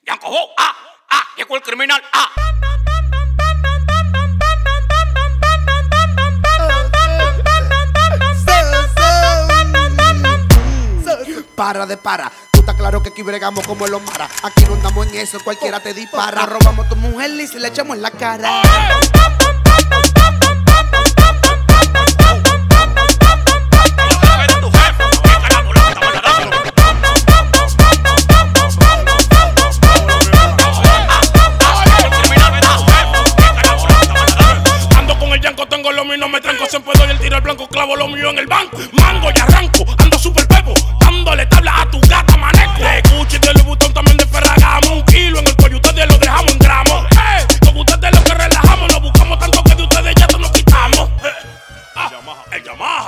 Yankobo, llegó el criminal, Para, tú estás claro que aquí bregamos como el Omara. Aquí no andamos en eso, cualquiera te dispara. Robamos a tu mujer y se le echamos en la cara. Ando con el yanco, tengo lo mío, no me tranco. Siempre doy el tiro al blanco, clavo lo mío en el banco. Mango y arranco, ando super pepo, dándole tabla a tu gata, maneco. De Gucci, de Louis Vuitton, también de Ferragamo. 1 kilo en el cuello, ustedes lo dejamos en gramos. Con ustedes lo que relajamos, nos buscamos tanto que de ustedes ya nos quitamos. El Yamaha.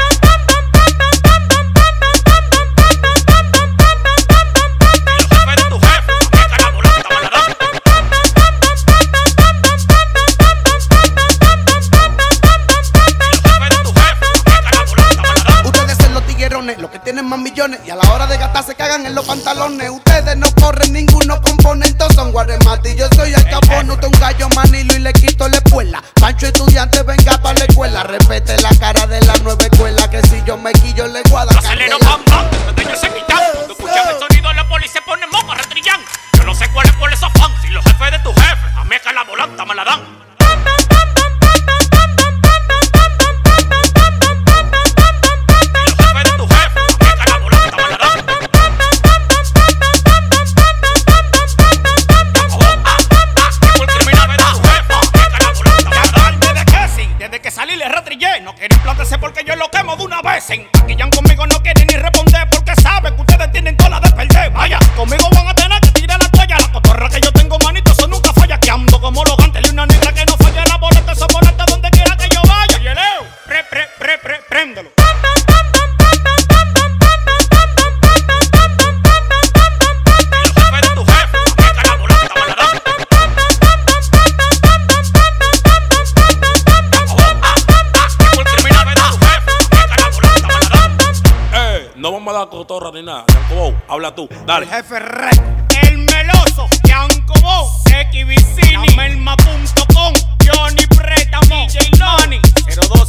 Los que tienen más millones y a la hora de gastar se cagan en los pantalones. Ustedes no corren, ninguno componen, todos son guaremates. Yo soy el capón, usted un gallo manilo y le quito la espuela. Pancho estudiante, venga pa' la escuela. Respete la cara de la nueva escuela, que si yo me quillo le guarda. Acelero, bam, pequeño se quitan. Cuando escuchan el sonido la policía pone moco, retrillan. Yo no sé cuál es su afán. Si los jefes de tu jefe, a mí es que la volanta me la dan. No quieren plantarse porque yo lo quemo de una vez. Aquí ya conmigo no quieren ni responder porque saben que ustedes tienen toda la de perder. Vaya, conmigo van a tener que tirar la toalla. La cotorra que yo tengo, manito, eso nunca falla. Que ando como los gantes y una negra que no falla. La boleta, esa boleta donde quiera que yo vaya. Y el Leo, préndelo. No vamos a dar cotorra ni nada. Yankobo, habla tú, dale. El jefe rey, el meloso, Yankobo, XVicini, Melma.com, Johnny Préstamo, DJ Money, 02